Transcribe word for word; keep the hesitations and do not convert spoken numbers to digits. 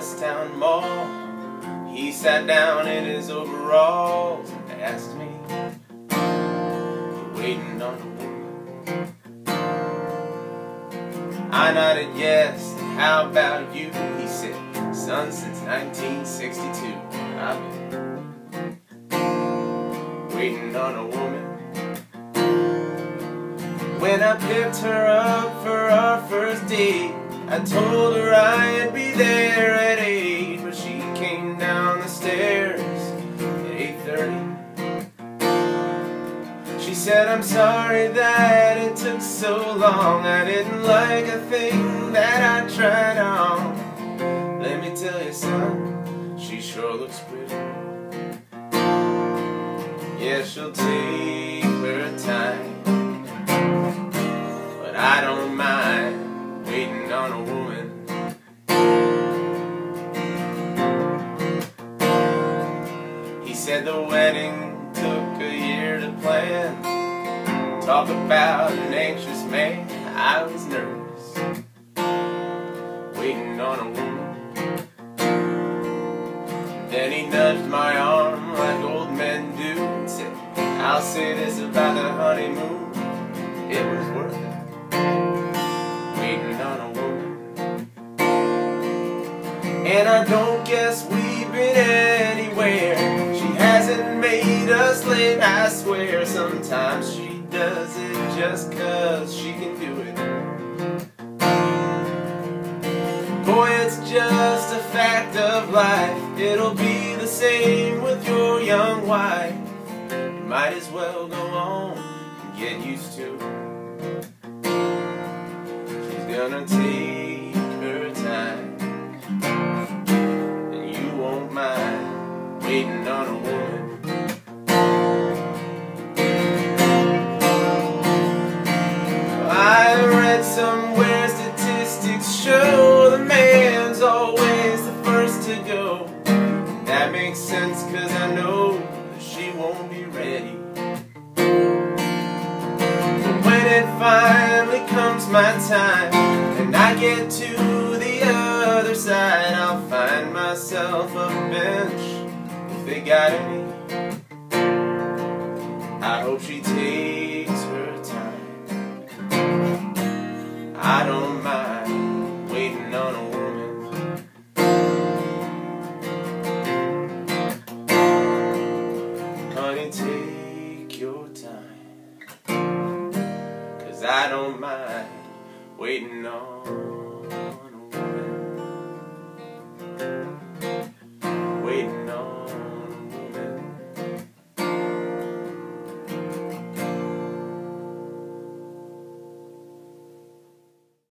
Westtown Mall. He sat down in his overalls and asked me, "You waiting on a woman?" I nodded yes, and how about you? He said, "Son, since nineteen sixty-two, I've been waiting on a woman." When I picked her up for our first date, I told her I'd be there at eight, but she came down the stairs at eight thirty. She said, "I'm sorry that it took so long. I didn't like a thing that I tried on. Let me tell you, son, she sure looks pretty. Yeah, she'll take her time, but I don't mind waiting on a woman." He said the wedding took a year to plan. Talk about an anxious man, I was nervous, waiting on a woman. Then he nudged my arm like old men do and said, "I'll say this about the honeymoon, it was worth it, waiting on a woman." And I don't guess we've been anywhere. She hasn't made us late, I swear. Sometimes she does it just 'cause she can do it. Boy, it's just a fact of life. It'll be the same with your young wife. You might as well go on and get used to it. She's gonna take her time, and you won't mind waiting on a woman. I read somewhere statistics show the man's always the first to go. That makes sense, 'cause I know that she won't be ready. But when it finally comes my time and I get to the other side, I'll find myself a bench if they got any. I hope she takes her time. I don't mind waiting on a woman. Honey, take your time, 'cause I don't mind waiting on